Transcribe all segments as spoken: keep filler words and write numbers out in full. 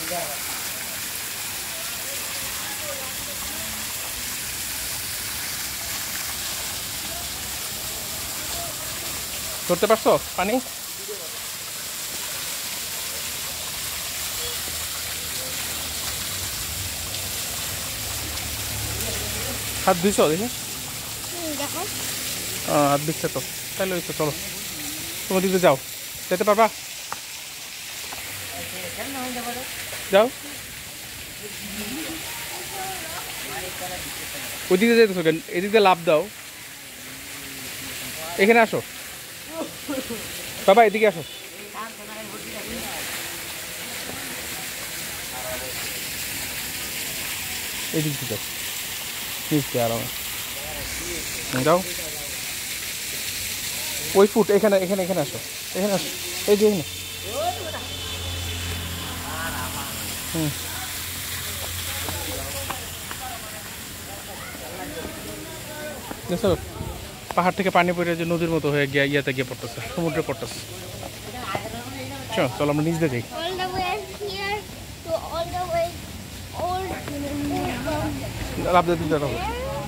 ধরতে পারছো পানি? হাত ধুইছ দেখি? হাত দিচ্ছে তো, তাহলে ওই তো চলো তোমার দিকে যাও, যেতে পারবা? যাও, ওইদিকে যেতেছো কেন? এদিকে লাভ দাও, এখানে আসো বাবা, এদিকে আসো। এদিক দিকে নিচে আরামে যাও। ওই ফুট এখানে এখানে এখানে আসো, এখানে আসো, এই যে এখানে। হুম, দেখছো পাহাড় থেকে পানি পড়ে যে নদীর মতো হয়ে গিয়ে ইয়াতে গিয়ে পড়তেছে, সমুদ্রে পড়তেছে। চলো আমরা নিচ দিয়ে যাই। লাভ দিয়ে দিতে হবে।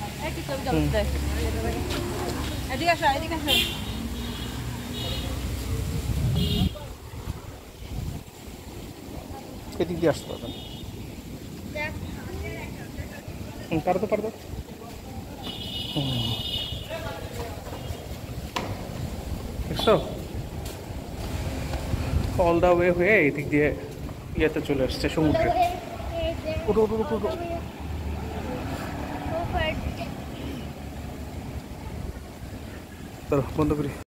এদিক দিয়ে আসতে পারবেন, পারো তো পারো তো। দেখছো অল দা ওয়ে হয়ে এদিক দিয়ে ইয়েতে চলে আসছে সমুদ্রে। উঠো উঠো উঠো উঠো। বন্ধ করি।